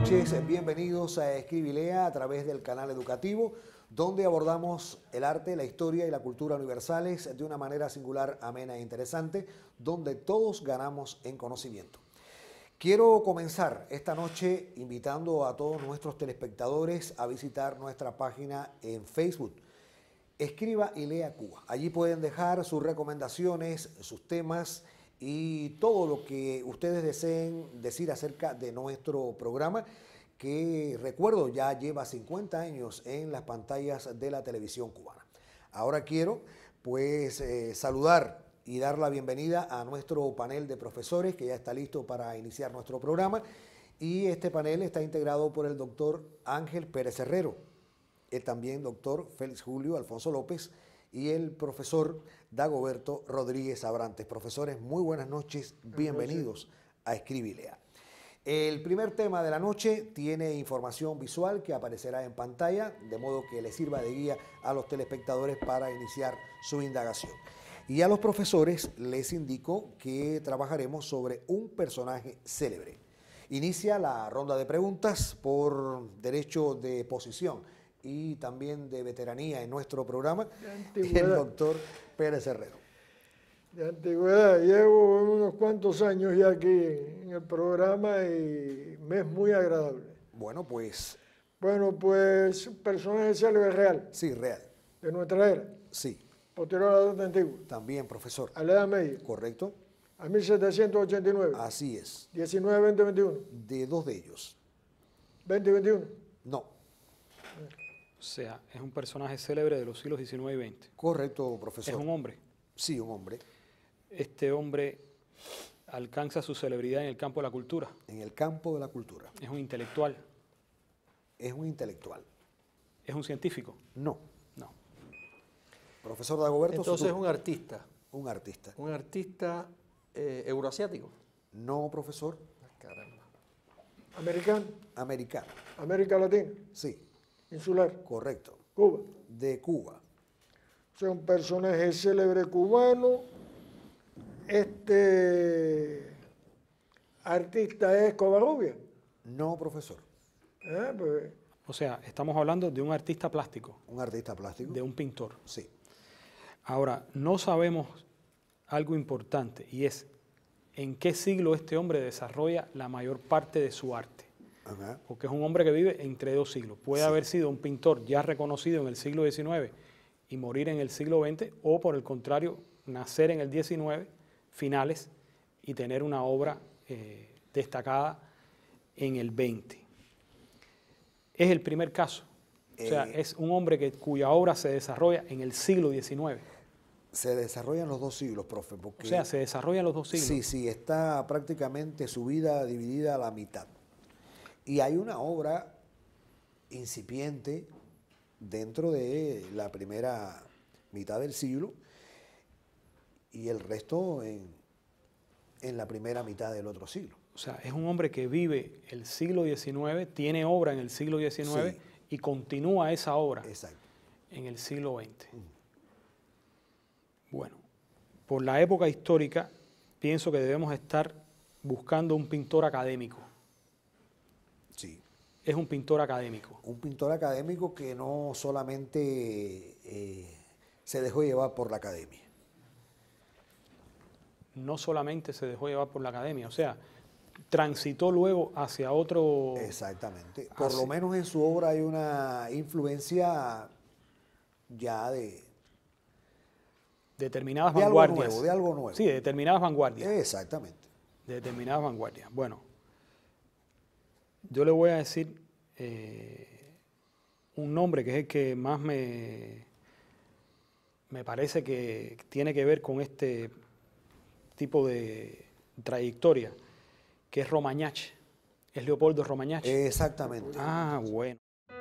noches, bienvenidos a Escribe y Lea a través del canal educativo, donde abordamos el arte, la historia y la cultura universales de una manera singular, amena e interesante, donde todos ganamos en conocimiento. Quiero comenzar esta noche invitando a todos nuestros telespectadores a visitar nuestra página en Facebook, Escriba y Lea Cuba. Allí pueden dejar sus recomendaciones, sus temas y todo lo que ustedes deseen decir acerca de nuestro programa, que recuerdo ya lleva 50 años en las pantallas de la televisión cubana. Ahora quiero pues saludar y dar la bienvenida a nuestro panel de profesores que ya está listo para iniciar nuestro programa, y este panel está integrado por el doctor Ángel Pérez Herrero, el también doctor Félix Julio Alfonso López y el profesor Dagoberto Rodríguez Abrantes. Profesores, muy buenas noches, bienvenidos a Escribe y Lea. El primer tema de la noche tiene información visual que aparecerá en pantalla, de modo que les sirva de guía a los telespectadores para iniciar su indagación. Y a los profesores les indico que trabajaremos sobre un personaje célebre. Inicia la ronda de preguntas por derecho de posición y también de veteranía en nuestro programa, el doctor Pérez Herrero. De antigüedad, llevo unos cuantos años ya aquí en el programa y me es muy agradable. Bueno, pues... un personaje célebre real. Sí, real. De nuestra era. Sí. Posterior a la Edad Antigua. También, profesor. A la Edad Media. Correcto. A 1789. Así es. 19, 20, 21. De dos de ellos. 20 y 21. No. O sea, es un personaje célebre de los siglos XIX y XX. Correcto, profesor. ¿Es un hombre? Sí, un hombre. Este hombre alcanza su celebridad en el campo de la cultura. En el campo de la cultura. ¿Es un intelectual? Es un intelectual. ¿Es un científico? No. No. Profesor Dagoberto. Entonces es un artista. Un artista. Un artista euroasiático. No, profesor. Caramba. Americano. Americano. América Latina. Sí. Insular. Correcto. Cuba. De Cuba. O sea, un personaje célebre cubano. Este artista es Covarrubia. No, profesor. Pues, O sea, estamos hablando de un artista plástico. Un artista plástico. De un pintor. Sí. Ahora, no sabemos algo importante, y es en qué siglo este hombre desarrolla la mayor parte de su arte. Ajá. Porque es un hombre que vive entre dos siglos. Puede haber sido un pintor ya reconocido en el siglo XIX y morir en el siglo XX, o por el contrario, nacer en el XIX, finales, y tener una obra destacada en el XX. Es el primer caso. O sea, es un hombre cuya obra se desarrolla en el siglo XIX. Se desarrollan los dos siglos, profe. Porque, o sea, se desarrollan los dos siglos. Sí, sí, está prácticamente su vida dividida a la mitad. Y hay una obra incipiente dentro de la primera mitad del siglo y el resto en la primera mitad del otro siglo. O sea, es un hombre que vive el siglo XIX, tiene obra en el siglo XIX, sí, y continúa esa obra. Exacto. En el siglo XX. Bueno, por la época histórica, pienso que debemos estar buscando un pintor académico. Sí. Es un pintor académico. Un pintor académico que no solamente se dejó llevar por la academia. No solamente se dejó llevar por la academia, o sea, transitó luego hacia otro... Exactamente. Por lo menos en su obra hay una influencia ya de determinadas vanguardias. Algo nuevo, de algo nuevo. Sí, de determinadas vanguardias. Exactamente. De determinadas vanguardias. Bueno, yo le voy a decir un nombre que es el que más me parece que tiene que ver con este tipo de trayectoria, que es Romagnach. Es Leopoldo Romagnach. Exactamente. Ah, bueno.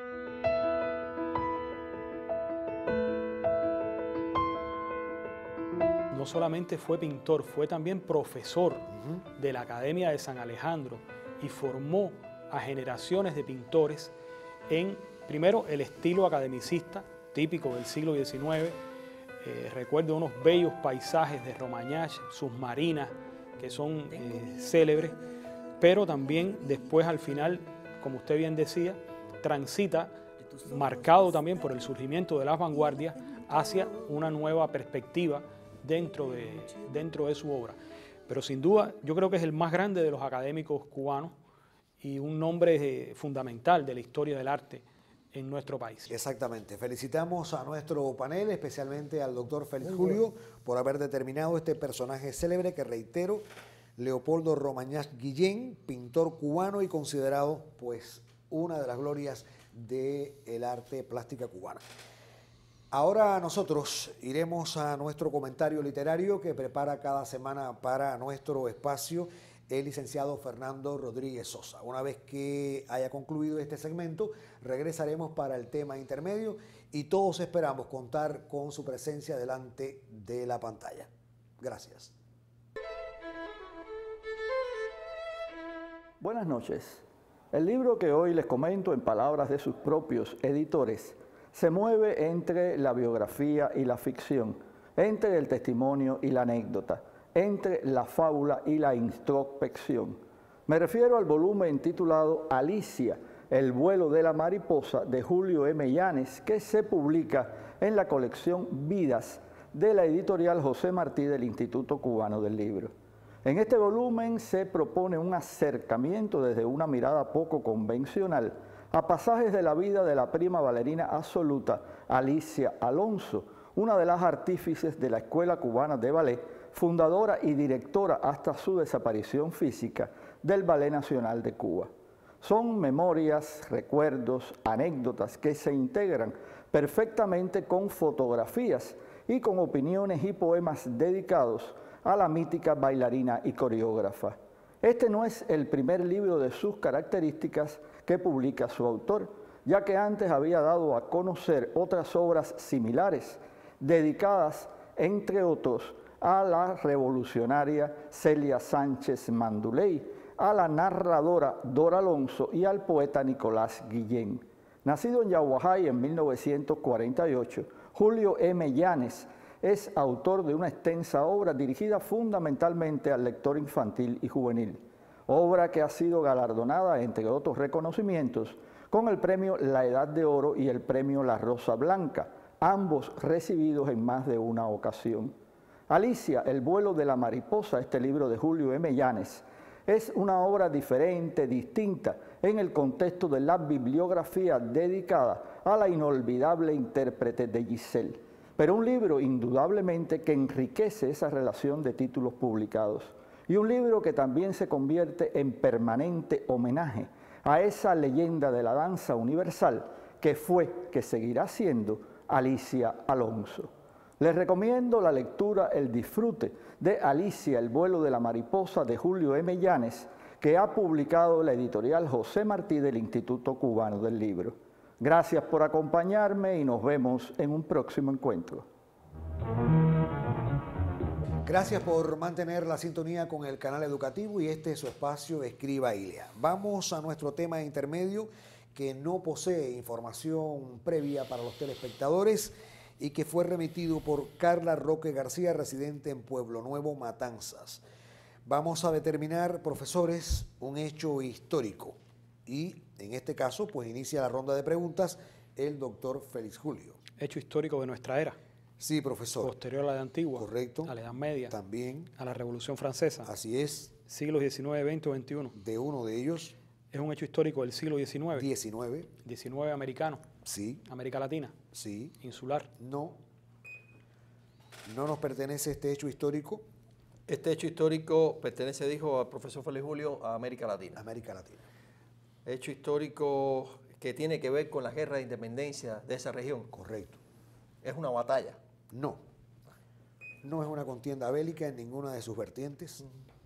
No solamente fue pintor, fue también profesor de la Academia de San Alejandro y formó a generaciones de pintores en, primero, el estilo academicista típico del siglo XIX. Recuerdo unos bellos paisajes de Romagnach, sus marinas, que son célebres, pero también después al final como usted bien decía, transita marcado también por el surgimiento de las vanguardias hacia una nueva perspectiva dentro de su obra. Pero sin duda yo creo que es el más grande de los académicos cubanos y un nombre fundamental de la historia del arte en nuestro país. Exactamente. Felicitamos a nuestro panel, especialmente al doctor Félix Julio, por haber determinado este personaje célebre que, reitero, Leopoldo Romagnach Guillén, pintor cubano y considerado pues una de las glorias del arte plástica cubana. Ahora nosotros iremos a nuestro comentario literario que prepara cada semana para nuestro espacio el licenciado Fernando Rodríguez Sosa. Una vez que haya concluido este segmento, regresaremos para el tema intermedio y todos esperamos contar con su presencia delante de la pantalla. Gracias. Buenas noches. El libro que hoy les comento, en palabras de sus propios editores, se mueve entre la biografía y la ficción, entre el testimonio y la anécdota, entre la fábula y la introspección. Me refiero al volumen titulado Alicia, el vuelo de la mariposa, de Julio M. Llanes, que se publica en la colección Vidas de la editorial José Martí del Instituto Cubano del Libro. En este volumen se propone un acercamiento desde una mirada poco convencional a pasajes de la vida de la prima bailarina absoluta Alicia Alonso, una de las artífices de la Escuela Cubana de Ballet, fundadora y directora hasta su desaparición física del Ballet Nacional de Cuba. Son memorias, recuerdos, anécdotas que se integran perfectamente con fotografías y con opiniones y poemas dedicados a la mítica bailarina y coreógrafa. Este no es el primer libro de sus características que publica su autor, ya que antes había dado a conocer otras obras similares, dedicadas, entre otros, a la revolucionaria Celia Sánchez Manduley, a la narradora Dora Alonso y al poeta Nicolás Guillén. Nacido en Yaguajay en 1948, Julio M. Llanes es autor de una extensa obra dirigida fundamentalmente al lector infantil y juvenil, obra que ha sido galardonada, entre otros reconocimientos, con el premio La Edad de Oro y el premio La Rosa Blanca, ambos recibidos en más de una ocasión. Alicia, el vuelo de la mariposa, este libro de Julio M. Llanes, es una obra diferente, distinta, en el contexto de la bibliografía dedicada a la inolvidable intérprete de Giselle, pero un libro indudablemente que enriquece esa relación de títulos publicados, y un libro que también se convierte en permanente homenaje a esa leyenda de la danza universal que fue, que seguirá siendo, Alicia Alonso. Les recomiendo la lectura, el disfrute de Alicia, el vuelo de la mariposa, de Julio M. Llanes, que ha publicado la editorial José Martí del Instituto Cubano del Libro. Gracias por acompañarme y nos vemos en un próximo encuentro. Gracias por mantener la sintonía con el canal educativo y este es su espacio Escriba Ilia. Vamos a nuestro tema intermedio que no posee información previa para los telespectadores y que fue remitido por Carla Roque García, residente en Pueblo Nuevo, Matanzas. Vamos a determinar, profesores, un hecho histórico y en este caso pues inicia la ronda de preguntas el doctor Félix Julio. Hecho histórico de nuestra era. Sí, profesor. Posterior a la Edad Antigua. Correcto. A la Edad Media. También. A la Revolución Francesa. Así es. Siglos XIX, XX o XXI. De uno de ellos. Es un hecho histórico del siglo XIX. 19 americano. Sí. América Latina. Sí. Insular. No. No nos pertenece este hecho histórico. Este hecho histórico pertenece, dijo al profesor Félix Julio, a América Latina. América Latina. Hecho histórico que tiene que ver con la guerra de independencia de esa región. Correcto. Es una batalla. No. No es una contienda bélica en ninguna de sus vertientes.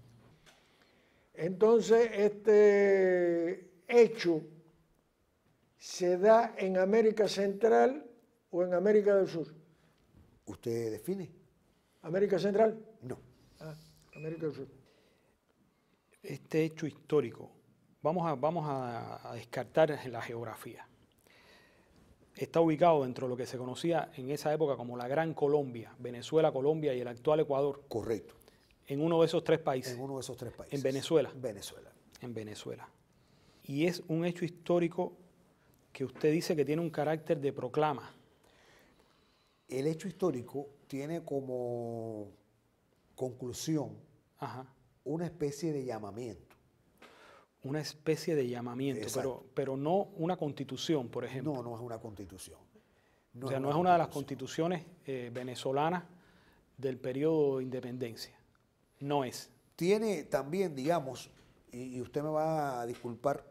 Entonces, este hecho se da en América Central o en América del Sur. ¿Usted define? ¿América Central? No. Ah, América del Sur. Este hecho histórico, vamos a descartar la geografía. Está ubicado dentro de lo que se conocía en esa época como la Gran Colombia, Venezuela, Colombia y el actual Ecuador. Correcto. En uno de esos tres países. En uno de esos tres países. En Venezuela. Venezuela. En Venezuela. y es un hecho histórico que usted dice que tiene un carácter de proclama. El hecho histórico tiene como conclusión Ajá. una especie de llamamiento. Una especie de llamamiento, pero no una constitución, por ejemplo. No, no es una constitución. O sea, no es una de las constituciones venezolanas del periodo de independencia. No es. Tiene también, digamos, y usted me va a disculpar,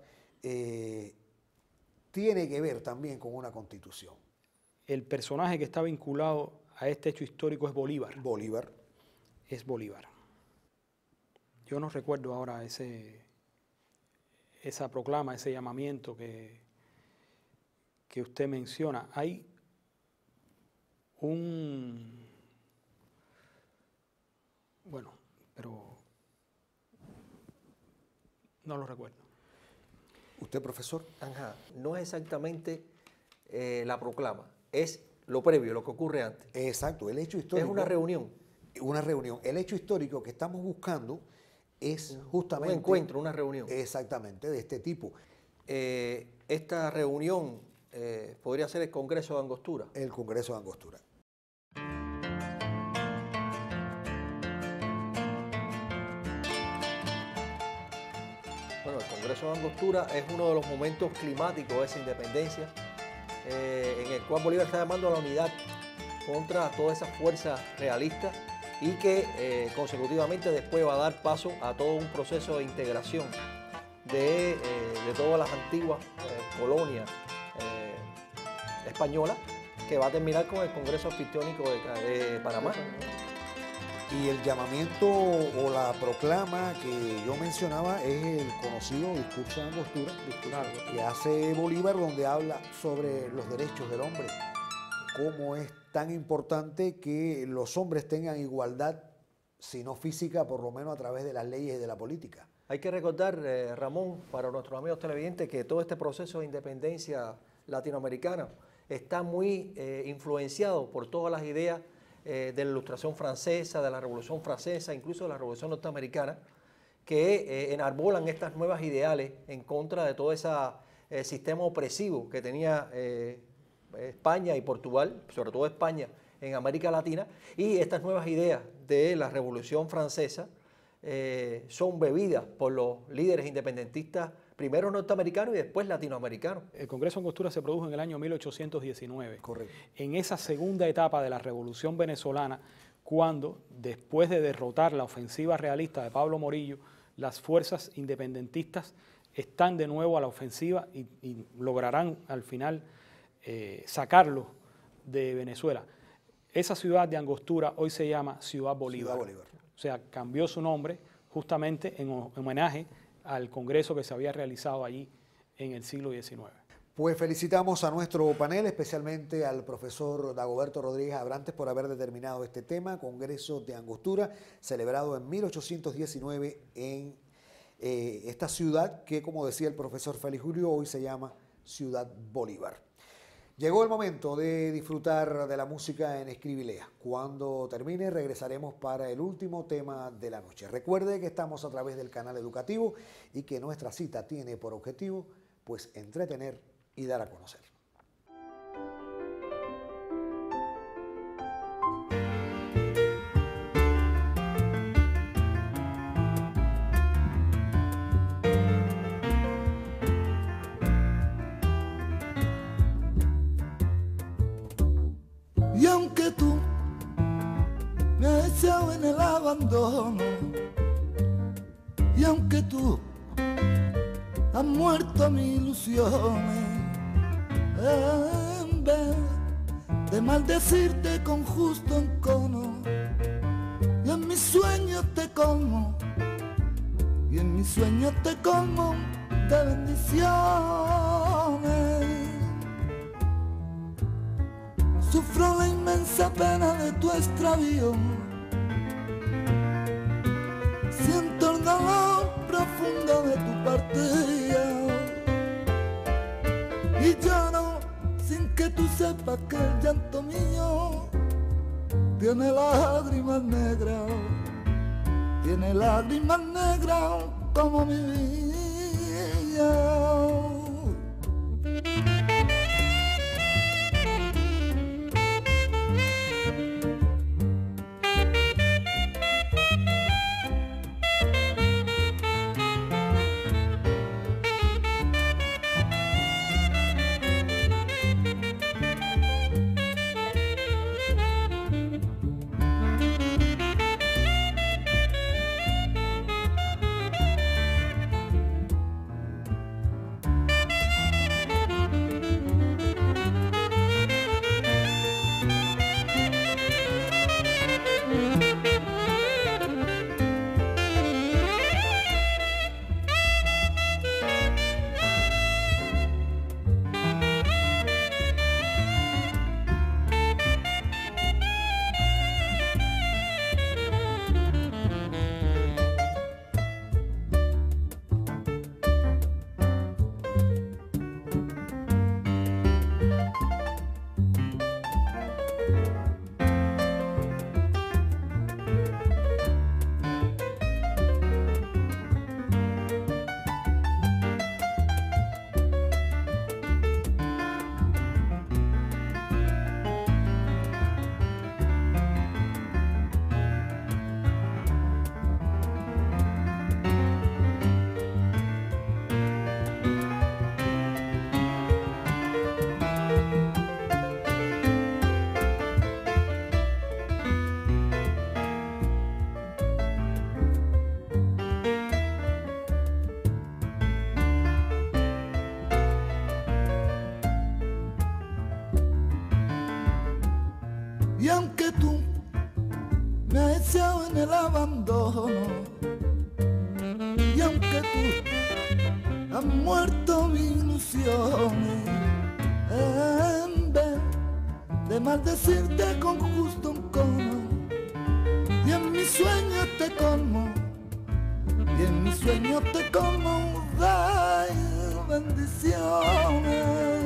tiene que ver también con una constitución. El personaje que está vinculado a este hecho histórico es Bolívar. Bolívar. Es Bolívar. Yo no recuerdo ahora esa proclama, ese llamamiento que usted menciona. Hay bueno, pero no lo recuerdo. ¿Usted, profesor? Ajá, no es exactamente la proclama, es lo previo, lo que ocurre antes. Exacto, el hecho histórico. Es una reunión. Una reunión. El hecho histórico que estamos buscando es justamente... Un encuentro, una reunión. Exactamente, de este tipo. Esta reunión podría ser el Congreso de Angostura. El Congreso de Angostura. Bueno, el Congreso de Angostura es uno de los momentos climáticos de esa independencia, en el cual Bolívar está llamando a la unidad contra todas esas fuerzas realistas y que consecutivamente después va a dar paso a todo un proceso de integración de todas las antiguas colonias españolas, que va a terminar con el Congreso Anfictiónico de Panamá. Y el llamamiento o la proclama que yo mencionaba es el conocido discurso de Angostura, que hace Bolívar, donde habla sobre los derechos del hombre, cómo es tan importante que los hombres tengan igualdad, si no física, por lo menos a través de las leyes y de la política. Hay que recordar, Ramón, para nuestros amigos televidentes, que todo este proceso de independencia latinoamericana está muy influenciado por todas las ideas de la Ilustración francesa, de la Revolución francesa, incluso de la Revolución norteamericana, que enarbolan estas nuevas ideales en contra de todo ese sistema opresivo que tenía España y Portugal, sobre todo España, en América Latina, y estas nuevas ideas de la Revolución francesa son bebidas por los líderes independentistas, primero norteamericanos y después latinoamericanos. El Congreso de Angostura se produjo en el año 1819. Correcto. En esa segunda etapa de la Revolución venezolana, cuando, después de derrotar la ofensiva realista de Pablo Morillo, las fuerzas independentistas están de nuevo a la ofensiva y lograrán al final sacarlo de Venezuela. Esa ciudad de Angostura hoy se llama Ciudad Bolívar. Ciudad Bolívar. O sea, cambió su nombre justamente en homenaje al congreso que se había realizado allí en el siglo XIX. Pues felicitamos a nuestro panel, especialmente al profesor Dagoberto Rodríguez Abrantes por haber determinado este tema, Congreso de Angostura, celebrado en 1819 en esta ciudad que, como decía el profesor Félix Julio, hoy se llama Ciudad Bolívar. Llegó el momento de disfrutar de la música en Escribilea. Cuando termine regresaremos para el último tema de la noche. Recuerde que estamos a través del canal educativo y que nuestra cita tiene por objetivo pues entretener y dar a conocer. Y aunque tú me has echado en el abandono, y aunque tú has muerto mis ilusiones, en vez de maldecirte con justo encono, y en mis sueños te colmo, y en mis sueños te colmo de bendiciones. Sufro la inmensa pena de tu extravío, siento el dolor profundo de tu partida, y lloro sin que tú sepas que el llanto mío tiene lágrimas negras como mi vida. en el abandono. Y aunque tú has muerto mis ilusiones, en vez de maldecirte con justo encono, y en mis sueños te colmo, y en mis sueños te colmo de bendiciones.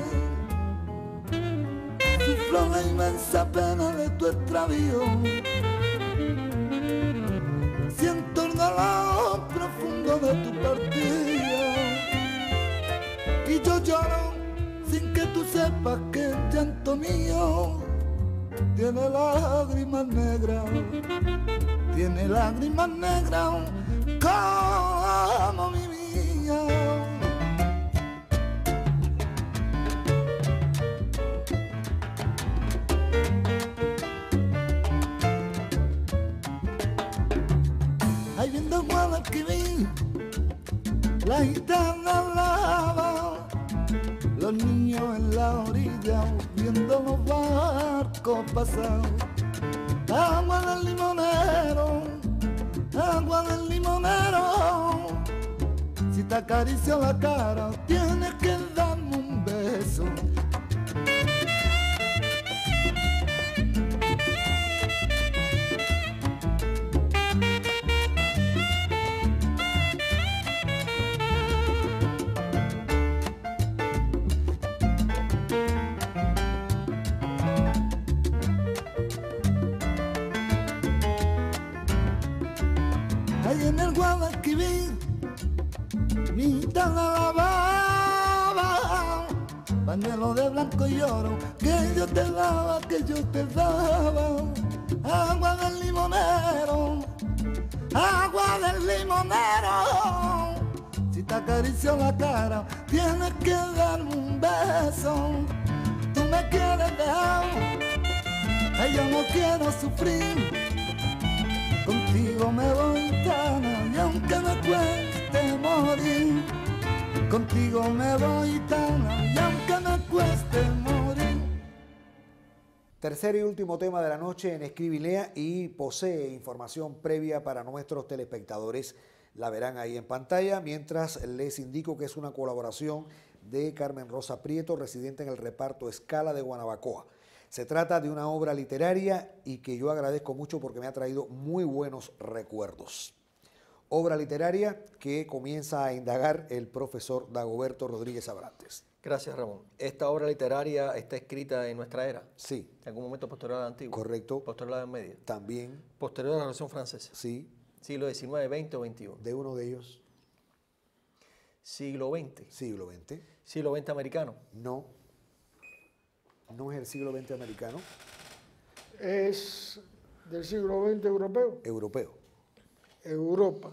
Sufro la inmensa pena de tu extravío, siento el dolor profundo de tu partida, y yo lloro sin que tú sepas que el llanto mío tiene lágrimas negras, tiene lágrimas negras como mi vida. Ahí viendo Guadalquivir, la gitana lava, los niños en la orilla viendo los barcos pasar. Agua del limonero, agua del limonero, si te acaricio la cara tienes que darme un beso. Ahí en el Guadalquivir, mi gitana lavaba, pañuelo de blanco y oro, que yo te daba, que yo te daba. Agua del limonero, agua del limonero, si te acaricio la cara, tienes que darme un beso. Tú me quieres dejar, ay, yo no quiero sufrir. Contigo me voy tan, y aunque me cueste morir, contigo me voy tan, y aunque me cueste morir. Tercer y último tema de la noche en Escribe y Lea, y posee información previa para nuestros telespectadores. La verán ahí en pantalla, mientras les indico que es una colaboración de Carmen Rosa Prieto, residente en el reparto Escala de Guanabacoa. Se trata de una obra literaria y que yo agradezco mucho porque me ha traído muy buenos recuerdos. Obra literaria que comienza a indagar el profesor Dagoberto Rodríguez Abrantes. Gracias, Ramón. Esta obra literaria está escrita en nuestra era. Sí. En algún momento posterior a la antigua. Correcto. Posterior a la Edad Media. También. Posterior a la Revolución Francesa. Sí. Siglo XIX, XX o XXI. De uno de ellos. Siglo XX. Siglo XX. Siglo XX americano. No. No es el siglo XX americano. Es del siglo XX europeo. Europeo. Europa.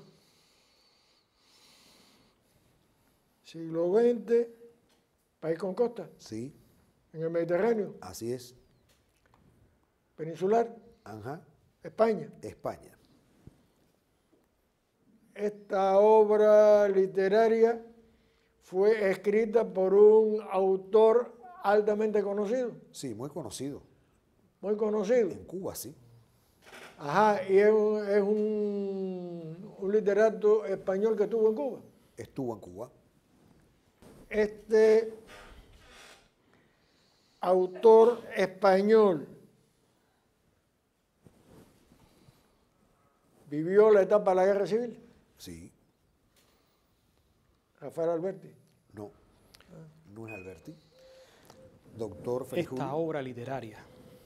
Siglo XX, país con costa, Sí. en el Mediterráneo, Así es. peninsular, Ajá. España. España. Esta obra literaria fue escrita por un autor altamente conocido, Sí, muy conocido. muy conocido. En Cuba, sí. Ajá, y es un literato español que estuvo en Cuba. Estuvo en Cuba. Este autor español vivió la etapa de la Guerra Civil, Sí. Rafael Alberti. No. No es Alberti. Doctor Félix Esta Julio. obra literaria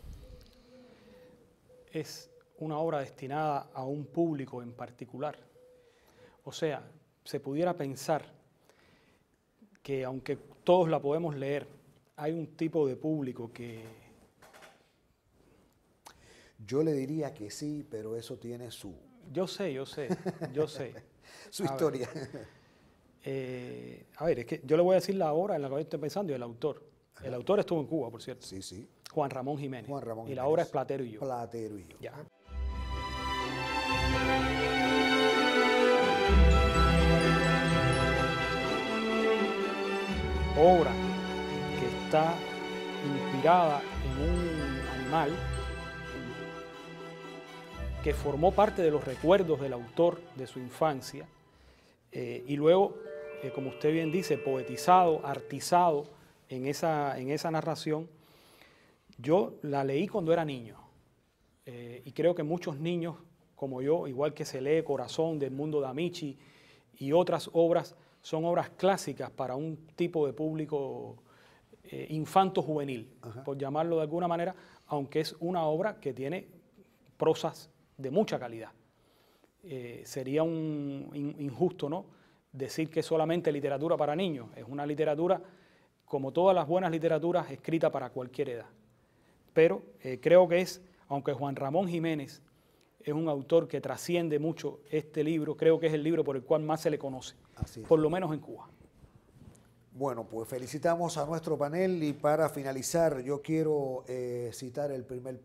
es una obra destinada a un público en particular. O sea, se pudiera pensar que aunque todos la podemos leer, hay un tipo de público que... Yo le diría que sí, pero eso tiene su Yo sé. su A ver. historia. A ver, es que yo le voy a decir la obra en la que estoy pensando y el autor. El autor estuvo en Cuba, por cierto. Sí, sí. Juan Ramón Jiménez. Juan Ramón y la Jiménez. obra es Platero y yo. Platero y yo. Ya. Obra que está inspirada en un animal que formó parte de los recuerdos del autor de su infancia, y luego, como usted bien dice, poetizado, artizado en esa narración. Yo la leí cuando era niño, y creo que muchos niños como yo, igual que se lee Corazón de Edmundo D'Amici y otras obras, son obras clásicas para un tipo de público infanto-juvenil, por llamarlo de alguna manera, aunque es una obra que tiene prosas de mucha calidad. Sería injusto, ¿no?, decir que es solamente literatura para niños. Es una literatura, como todas las buenas literaturas, escrita para cualquier edad. Pero creo que aunque Juan Ramón Jiménez es un autor que trasciende mucho este libro, creo que es el libro por el cual más se le conoce, por lo menos en Cuba. Bueno, pues felicitamos a nuestro panel y para finalizar yo quiero citar el primer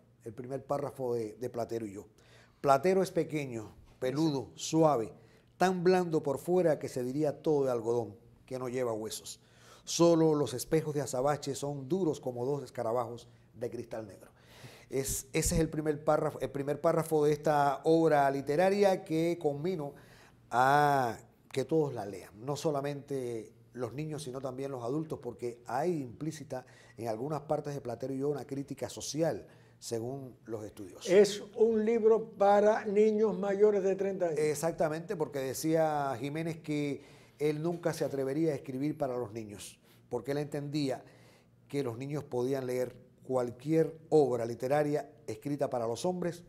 párrafo de Platero y yo. Platero es pequeño, peludo, suave, tan blando por fuera que se diría todo de algodón, que no lleva huesos. Solo los espejos de azabache son duros como dos escarabajos de cristal negro. Ese es el primer párrafo de esta obra literaria que convino a que todos la lean, no solamente los niños, sino también los adultos, porque hay implícita en algunas partes de Platero y yo una crítica social, según los estudios. Es un libro para niños mayores de 30 años. Exactamente, porque decía Jiménez que él nunca se atrevería a escribir para los niños, porque él entendía que los niños podían leer cualquier obra literaria escrita para los hombres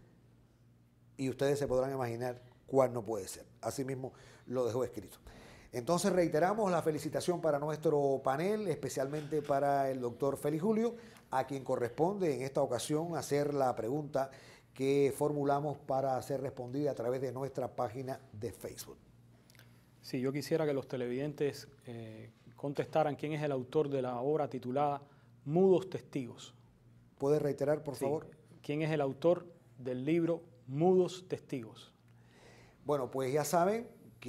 y ustedes se podrán imaginar cuál no puede ser. Asimismo lo dejó escrito. Entonces reiteramos la felicitación para nuestro panel, especialmente para el doctor Félix Julio, a quien corresponde en esta ocasión hacer la pregunta que formulamos para ser respondida a través de nuestra página de Facebook. Sí, yo quisiera que los televidentes contestaran quién es el autor de la obra titulada Mudos Testigos. ¿Puede reiterar, por favor? ¿Quién es el autor del libro Mudos Testigos? Bueno, pues ya saben,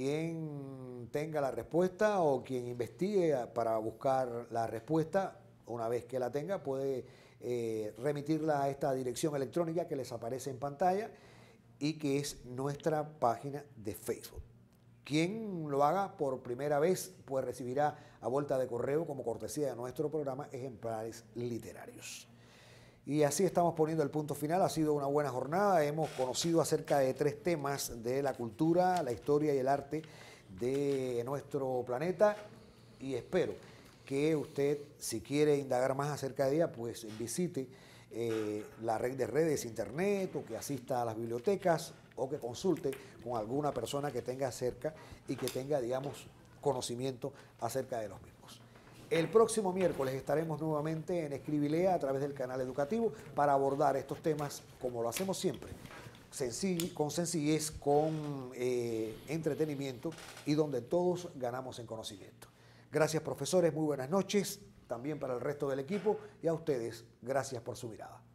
quien tenga la respuesta o quien investigue para buscar la respuesta, una vez que la tenga, puede remitirla a esta dirección electrónica que les aparece en pantalla y que es nuestra página de Facebook. Quien lo haga por primera vez, pues recibirá a vuelta de correo, como cortesía de nuestro programa, ejemplares literarios. Y así estamos poniendo el punto final. Ha sido una buena jornada. Hemos conocido acerca de 3 temas de la cultura, la historia y el arte de nuestro planeta. Y espero que usted, si quiere indagar más acerca de ella, pues visite la red de redes, internet, o que asista a las bibliotecas, o que consulte con alguna persona que tenga cerca y que tenga, digamos, conocimiento acerca de los mismos. El próximo miércoles estaremos nuevamente en Escribilea a través del canal educativo para abordar estos temas como lo hacemos siempre, con sencillez, con entretenimiento y donde todos ganamos en conocimiento. Gracias, profesores, muy buenas noches, también para el resto del equipo y a ustedes, gracias por su mirada.